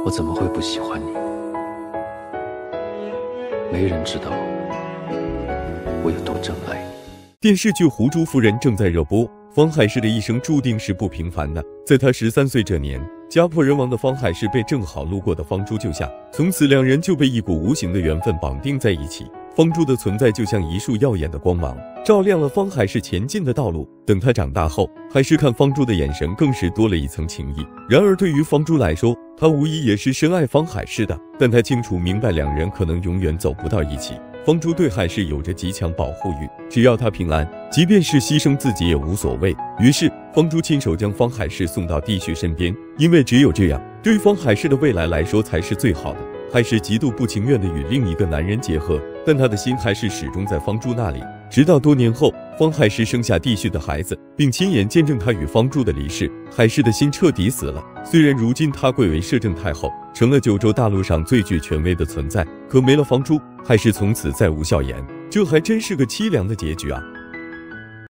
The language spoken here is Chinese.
我怎么会不喜欢你？没人知道我有多珍爱你。 电视剧《狐珠夫人》正在热播，方海市的一生注定是不平凡的。在他13岁这年，家破人亡的方海市被正好路过的方珠救下，从此两人就被一股无形的缘分绑定在一起。方珠的存在就像一束耀眼的光芒，照亮了方海市前进的道路。等他长大后，海市看方珠的眼神更是多了一层情谊。然而对于方珠来说，他无疑也是深爱方海市的，但他清楚明白两人可能永远走不到一起。方珠对海市有着极强保护欲，只要他平安，即便是牺牲自己也无所谓。于是方珠亲手将方海市送到帝旭身边，因为只有这样，对方海市的未来来说才是最好的。海市极度不情愿地与另一个男人结合，但他的心还是始终在方珠那里。直到多年后，方海市生下帝旭的孩子，并亲眼见证他与方珠的离世，海市的心彻底死了。虽然如今他贵为摄政太后，成了九州大陆上最具权威的存在，可没了方珠，海市从此再无笑颜，这还真是个凄凉的结局啊！